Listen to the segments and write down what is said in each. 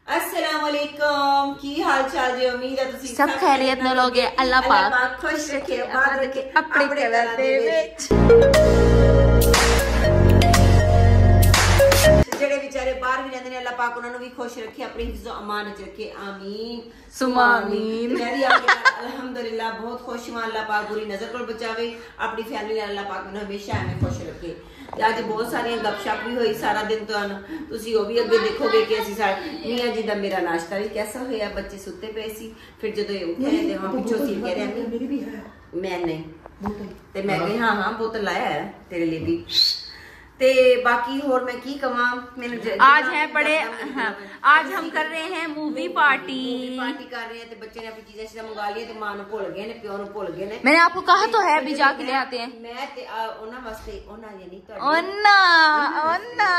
अस्सलाम वालेकुम, की हाल चाल जी। उम्मीद है तुसी सब खैरियत नाल होगे। अल्लाह पाक खुश रखे, बात रखे अपने कलर दे विच। जेड़े बेचारे बाहर भी रहंदे ने, अल्लाह पाक उन्हां नूं भी खुश रखे, अपनी हिफ्ज़ो अमान च रखे। आमीन सुमा आमीन। मैं भी अल्हम्दुलिल्लाह बहुत खुश हूं। अल्लाह पाक बुरी नजर को बचावे, अपनी फैमिली अल्लाह पाक उन्हें हमेशा हमें खुश रखे। अज बहुत सारिया गपशप भी हुई सारा दिन, तुसी वो भी अगे देखोगे कि असी मियां जी का मेरा नाश्ता भी कैसा होया। बच्चे सुते पे सी, फिर जो उठे पिछों सी कह रहे मैं नहीं, ते मैं कही हाँ हाँ बोतल लाया है तेरे लिए भी। ते बाकी होर मैं की कवां, मैंने आज है बड़े हाँ, आज हम कर रहे हैं मूवी पार्टी कर रहे हैं। ते बच्चे ने अपनी चीजें चीजें मंगा ली, मां नूं भुल गए ने, प्यो नूं भुल गए ने। मैंने आपको कहा तो है अभी जाके ले आते हैं। मैं ते ओना वास्ते ओना यानी ओना ओना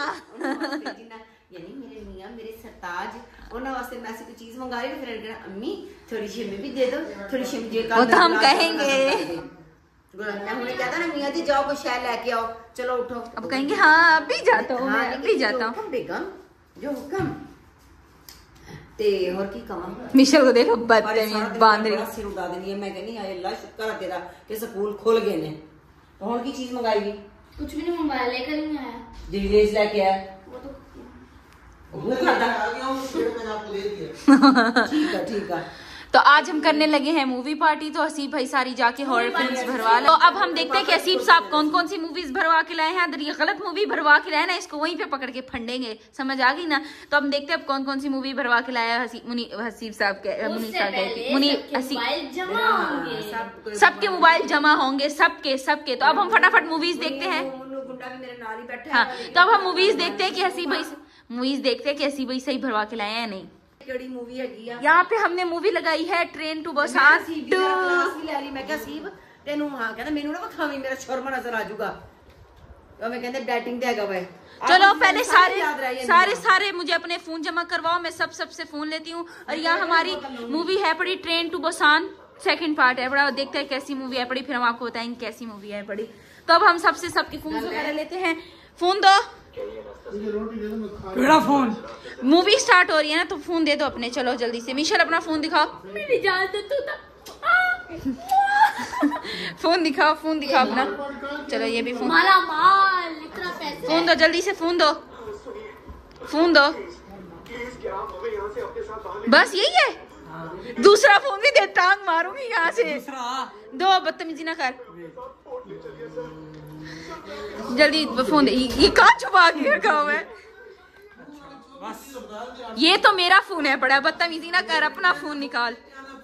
यानी मेरे मियां मेरे सरताज ओना वास्ते मैं ऐसी कोई चीज मंगा रही, फिर अम्मी थोड़ी सी हमें भी दे दो, थोड़ी सी मुझे। वो तो हम कहेंगे, मैं हमने कहता ना मियां जी जाओ कुछ शय लेके आओ, चलो उठो। अब कहेंगे हाँ अभी जाता हूँ, मैं अभी जाता हूँ बेगम जो हुक्म। ते और की कवां, मिशल को देखो बदतमीज बांदरी सिर उड़ा देनी है। मैं कहनी हाय अल्लाह शुक्र है तेरा कि स्कूल खुल गए ने। और की चीज मंगाई? कुछ भी नहीं मंगाया, लेकर ही नहीं आया। जिलेज लेके आया वो तो वो खाता। ठीक है ठीक है। तो आज हम करने लगे हैं मूवी पार्टी। तो हसीब भाई सारी जाके हॉरर फिल्म्स भरवा लो। तो अब हम देखते हैं कि हसीब साहब कौन कौन सी मूवीज भरवा के लाए हैं। अगर ये गलत मूवी भरवा के लाए ना, इसको वहीं पे पकड़ के फंडेंगे, समझ आ गई ना। तो हम देखते हैं अब कौन कौन सी मूवी भरवा के लाया हसीब साहब के सबके मोबाइल जमा होंगे, सबके सबके। तो अब हम फटाफट मूवीज देखते हैं। हाँ, तो अब हम मूवीज देखते हैं कि हसीब भाई सही भरवा के लाए हैं या नहीं। मूवी है यहाँ पे हमने मूवी लगाई है ट्रेन टू बुसान 2। मैं क्या सीब तेनू हाँ कहता मेनू ना बखावी, मेरा शर्मा नजर आ जाऊगा। तो मैं कहते बैटिंग दे हैगा भाई। चलो पहले सारे मुझे अपने फोन जमा करवाओ, मैं सबसे फोन लेती हूँ। और यहाँ हमारी मूवी है पड़ी train to Busan, second part है पड़ा। देखते हैं कैसी मूवी है पड़ी, फिर हम आपको बताएंगे कैसी मूवी है पड़ी। तो अब हम सबके फोन वगैरह लेते हैं। फोन दो, मेरा फोन। मूवी स्टार्ट हो रही है ना, तो फोन दे दो अपने। चलो जल्दी से मिशेल अपना फोन दिखाओ। फोन दिखाओ अपना। चलो ये भी फोन, फोन दो जल्दी से, फोन दो बस यही है। दूसरा फोन भी दे, टांग मारूंगी यहाँ से। दो, बदतमीजी ना कर, जल्दी फोन दे। ये कहाँ छुपा के रखा हुआ है? ये तो मेरा फोन है बड़ा, बदतमीजी ना कर, अपना फोन निकाल।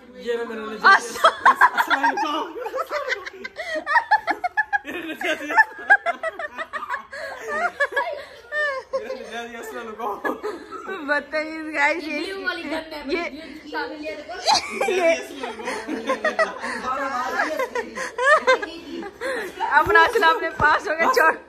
बदतमीज गाइस, ये अपना असला अपने पास हो गया। छोड़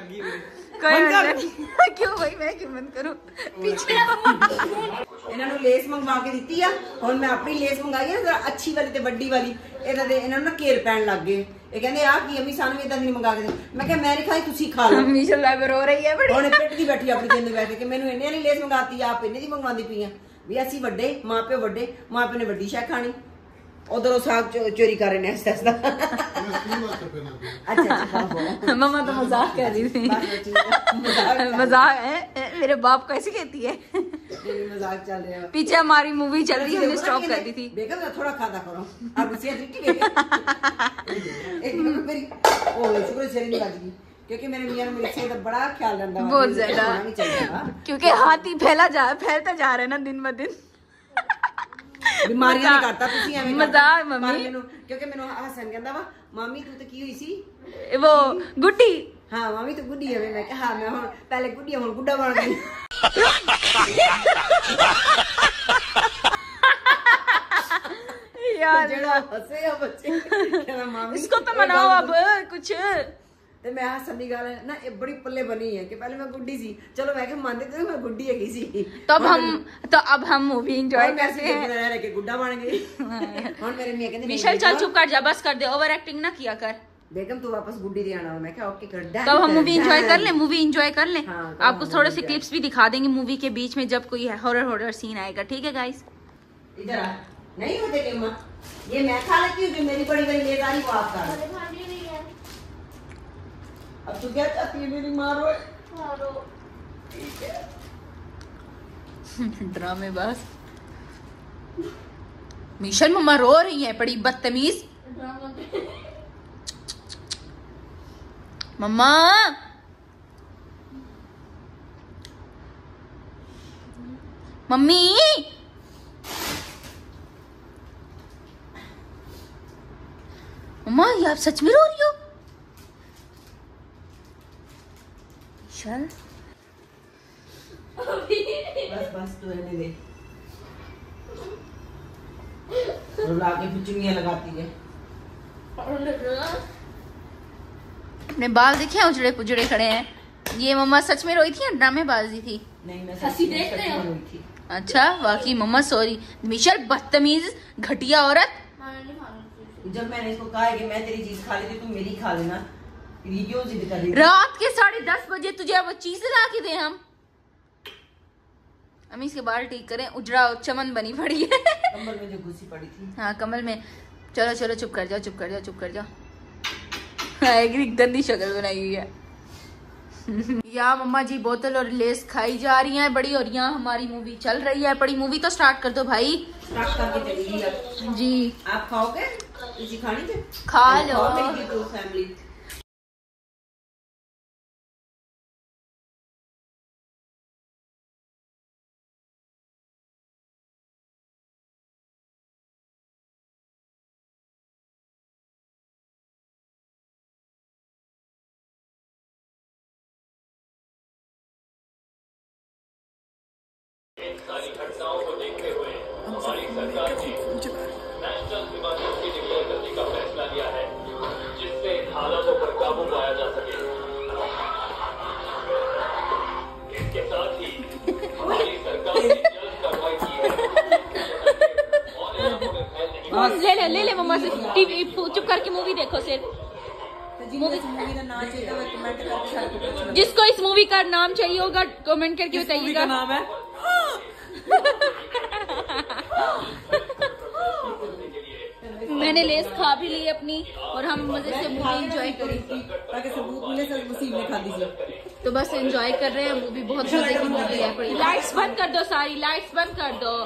क्यों भाई, मैं क्यों बंद करूं? पीछे इन्होंने लेस मंगवा के दी है, और मैं अपनी लेस मंगाई है अच्छी वाली ते बड़ी वाली। इन्होंने ना घेर पैन लग गए। ये कहंदे आ की अम्मी सानू इदां दी मंगा के दे। मैं कहा मैं नहीं खाई, तुसी खा लो। मिशल लाइव रो रही है बड़ी, हुण पिटदी बैठी अपनी दिन बैठ के मैनू इन्ने वाली लेस मंगाती, आप इन्ने दी मंगवांदी पई आ। भी असी वड्डे मां प्यो ने वड्डी शै खानी, उधरों साग चोरी कर रहे हैं ऐसा। अच्छा मम्मा तो मजाक कर रही थी। मजाक है, मेरे बाप को ऐसे कहती है। मजाक चल रहा है, पीछे हमारी मूवी चल रही है, हमने स्टॉप कर दी थी। बेगम थोड़ा खाता करो अब एक मेरी ओ शुक्र से नहीं बच गई, क्योंकि मेरे मियां मेरे सेहत का बड़ा ख्याल रखता है बहुत ज्यादा, क्योंकि हाथी फैलता जा रहा है ना दिन ब दिन। बीमारियां नहीं करता तुसी एवें मजाक मम्मी, क्योंकि मेनू हसन कहंदा वा मामी तू तो की हुई सी वो गुड्डी। हाँ मामी तो गुड्डी है। मैं कहा हाँ मैं हुण पहले गुड्डी हुण गुड्डा बन गई। यार हंसे या बच्चे, मामी इसको तो मनाओ अब कुछ। ते मैं हसनी गल ना ये बड़ी पल्ले बनी है कि पहले मैं गुड्डी सी, चलो मैं क्या मानते थे मैं गुड्डी है सी। तो अब हम मूवी एंजॉय करते हैं। गुड्डा बन गई। हुण मेरे मियां कहंदे मिशेल चल चुप कर जा, बस कर दे, ओवर एक्टिंग ना किया कर। बेगम तू वापस गुड्डी दे आना। मैं क्या ओके कर डन। तो हम मूवी एंजॉय कर लें, मूवी एंजॉय कर लें। हाँ, आपको थोड़े से क्लिप्स भी दिखा देंगे मूवी के बीच में जब कोई हॉरर सीन आएगा। ठीक है गाइस, इधर आ। नहीं होते कि मां ये मैं खा लेती हूँ, जो मेरी बड़ी बड़ी लेदारी वो आप खा लो। अब तू क्या चाहती है मेरी मारो? ठीक है ड्रामेबाज। मिशन मम्मा रो रही है, बड़ी बदतमीज। मम्मा मम्मी मम्मा, ये आप सच में रो रही हो? चल बस तू रहने दे। रुला के फिर चुन्नियां लगाती है। अपने बाल देखे हैं, उजड़े पुजड़े खड़े हैं। ये मम्मा सच में रोई थी या ड्रामेबाजी थी? नहीं मैं हंसी देख रहे हो? रोई थी। अच्छा वाकई मम्मा सॉरी। मिशल बदतमीज घटिया औरत। जब मैंने इसको कहा है कि मैं तेरी चीज खा लेती, तुम मेरी खा लेना, फिर ये क्यों जिद कर रही थी? रात के 10:30 बजे तुझे अब चीज ला के दे हम। अम्मी इसके बाल ठीक करें, उजड़ा चमन बनी पड़ी है। कमर में जो घुसी पड़ी थी। हाँ कमल में। चलो चलो चुप कर जाओ, चुप कर जाओ, चुप कर जाओ। एक गंदी शक्ल बनाई हुई है। यहाँ मम्मा जी बोतल और लेस खाई जा रही हैं बड़ी, और यहाँ हमारी मूवी चल रही है। बड़ी मूवी तो स्टार्ट कर दो भाई। स्टार्ट करके चली अब जी। आप खाओगे? किसी खानी थे? खा लो। फैमिली। सारी घटनाओं को देखते हुए हमारी सरकार ने नेशनल इमरजेंसी डिक्लेयर करने का फैसला लिया है, जिससे हालातों पर काबू पाया जा सके। इसके साथ ही हमारी सरकार ने जल्द कार्रवाई की है और इलाकों में फैल नहीं। ले मम्मा से टीवी चुप करके मूवी देखो सिर्फ। जिसको इस मूवी का नाम चाहिए होगा कमेंट करके बताइएगा। नाम है मैंने लेस खा भी ली अपनी और हम मजे से मूवी एंजॉय करेंगे। ताकि सबूत मिले, सब मुसीब में खा लीजिए। तो बस एंजॉय कर रहे हैं मूवी, बहुत मजे की मूवी है। लाइट्स बंद कर दो, सारी लाइट्स बंद कर दो।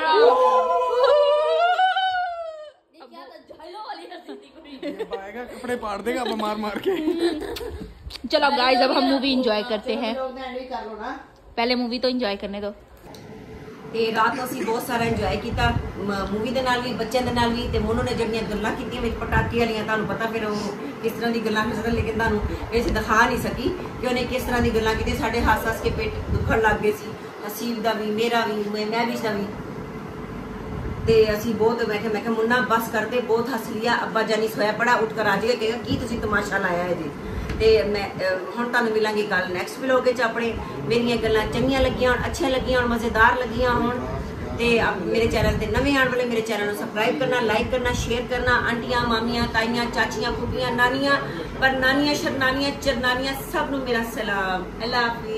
कपड़े फाड़ देगा अब मार मार के। चलो गाइस अब हम मूवी एंजॉय करते हैं। पहले मूवी तो एंजॉय करने दो। ਤੇ ਰਾਤ ਨੂੰ ਅਸੀਂ ਬਹੁਤ ਸਾਰਾ ਇੰਜੋਏ ਕੀਤਾ ਮੂਵੀ ਦੇ ਨਾਲ ਵੀ, ਬੱਚਿਆਂ ਦੇ ਨਾਲ ਵੀ, ਤੇ ਮੋਨੋ ਨੇ ਜਿਹੜੀਆਂ ਗੱਲਾਂ ਕੀਤੀਆਂ ਵਿੱਚ ਪਟਾਕੇ ਵਾਲੀਆਂ, ਤੁਹਾਨੂੰ ਪਤਾ ਫਿਰ ਉਹ ਕਿਸ ਤਰ੍ਹਾਂ ਦੀ ਗੱਲਾਂ ਕਰ ਲੇਕਿਨ ਤੁਹਾਨੂੰ ਇਹ ਦਿਖਾ ਨਹੀਂ ਸਕੀ ਕਿ ਉਹਨੇ ਕਿਸ ਤਰ੍ਹਾਂ ਦੀ ਗੱਲਾਂ ਕੀਤੀਆਂ। ਸਾਡੇ ਹੱਸ ਕੇ ਪੇਟ ਦੁਖਣ ਲੱਗ ਗਏ ਸੀ, ਹਸੀਬ ਦਾ ਵੀ, ਮੇਰਾ ਵੀ, ਮੈਂ ਵੀ ਦਾ ਵੀ। ਤੇ ਅਸੀਂ ਬਹੁਤ ਮੈਂ ਕਿਹਾ ਮੁੰਨਾ ਬਸ ਕਰਦੇ, ਬਹੁਤ ਹੱਸ ਲਿਆ। ਅੱਬਾ ਜਾਨੀ ਸੋਇਆ ਪੜਾ, ਉੱਠ ਕਰ ਆ ਜਾਏਗਾ, ਕਹੇਗਾ ਕੀ ਤੁਸੀਂ ਤਮਾਸ਼ਾ ਲਾਇਆ ਹੈ ਜੀ। ਤੇ ਮੈਂ ਹੁਣ ਤੁਹਾਨੂੰ ਮਿਲਾਂਗੀ ਕੱਲ ਨੈਕਸਟ ਵਲੌਗ ਵਿੱਚ ਆਪਣੇ। ਮੇਰੀਆਂ ਗੱਲਾਂ ਚੰਗੀਆਂ ਲੱਗੀਆਂ ਹੋਣ, ਅੱਛੀਆਂ ਲੱਗੀਆਂ ਹੋਣ, ਮਜ਼ੇਦਾਰ ਲੱਗੀਆਂ ਹੋਣ ਤੇ ਮੇਰੇ ਚੈਨਲ ਤੇ ਨਵੇਂ ਆਉਣ ਵਾਲੇ ਮੇਰੇ ਚੈਨਲ ਨੂੰ ਸਬਸਕ੍ਰਾਈਬ ਕਰਨਾ, ਲਾਈਕ ਕਰਨਾ, ਸ਼ੇਅਰ ਕਰਨਾ। ਆਂਟੀਆਂ, ਮਾਮੀਆਂ, ਤਾਈਆਂ, ਚਾਚੀਆਂ, ਫੁੱਫੀਆਂ, ਨਾਨੀਆਂ, ਪਰ ਨਾਨੀਆਂ, ਸ਼ਰਨਾਨੀਆਂ, ਚਰਨਾਨੀਆਂ, ਸਭ ਨੂੰ ਮੇਰਾ ਸਲਾਮ। ਅੱਲਾ ਹਾਫਿਜ਼।